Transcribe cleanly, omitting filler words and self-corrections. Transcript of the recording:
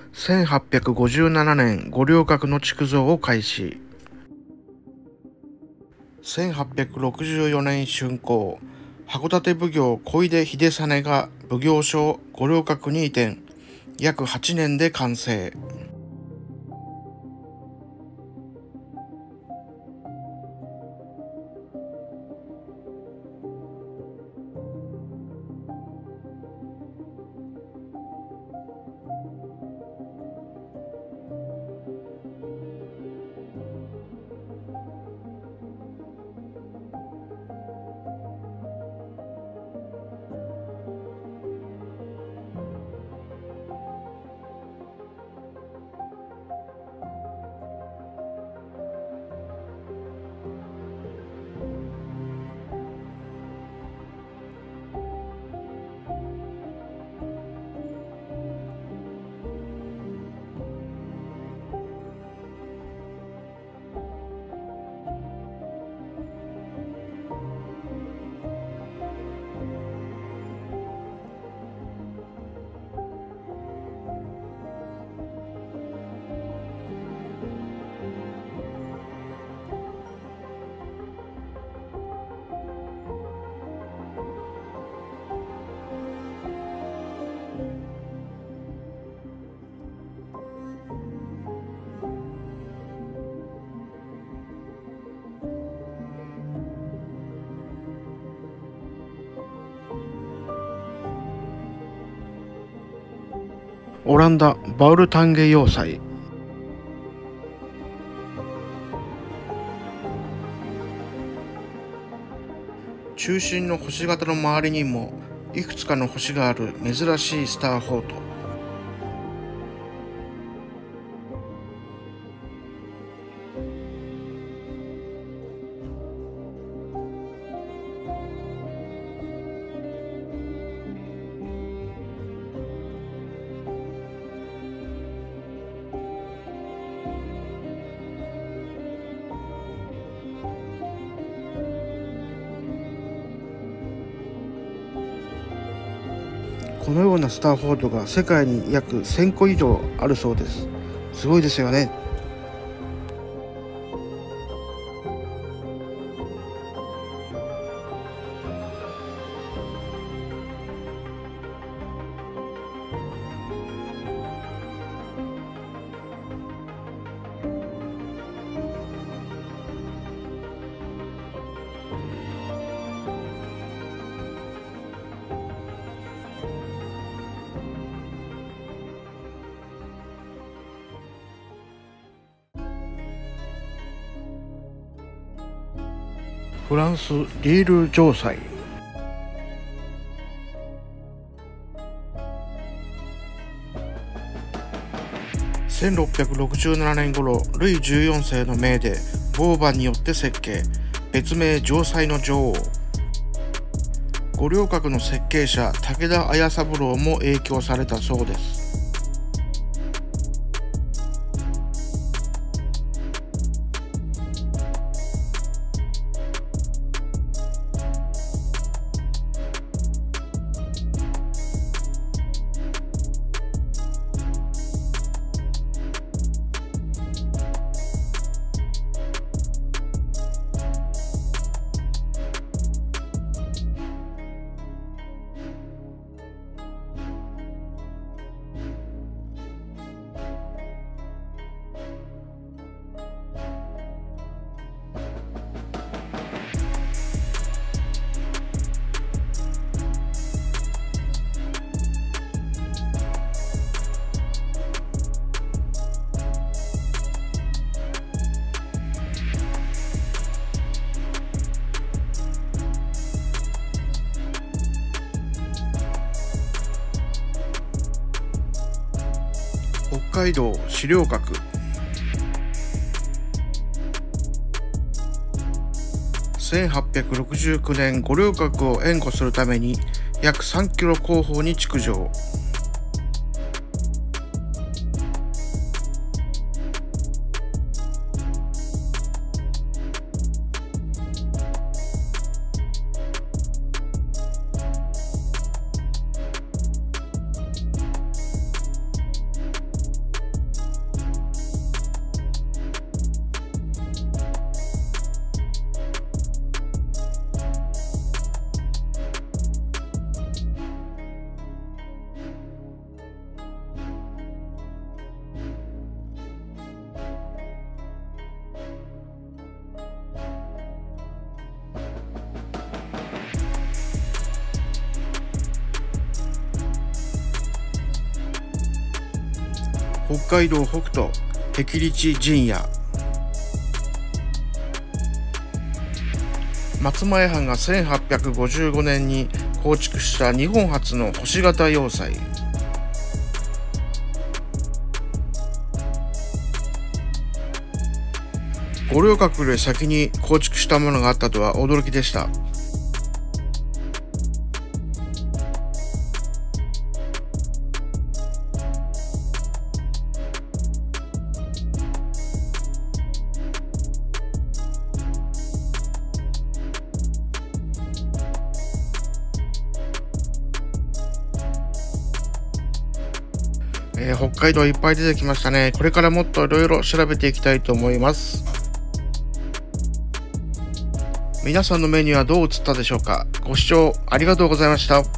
1857年五稜郭の築造を開始。1864年竣工、函館奉行小出秀実が奉行所五稜郭に移転、約8年で完成。オランダバウルタンゲ要塞。中心の星型の周りにもいくつかの星がある珍しいスターフォート。このようなスターフォートが世界に約1000個以上あるそうです。すごいですよね。フランスリール城塞。1667年頃、ルイ14世の命でボーバンによって設計、別名城塞の女王。五稜郭の設計者武田綾三郎も影響されたそうです。北海道資料閣。1869年五稜郭を援護するために約3キロ後方に築城。 北海道北斗霹靂陣屋。松前藩が1855年に構築した日本初の星型要塞。五稜郭より先に構築したものがあったとは驚きでした。北海道いっぱい出てきましたね。これからもっといろいろ調べていきたいと思います。皆さんの目にはどう映ったでしょうか。ご視聴ありがとうございました。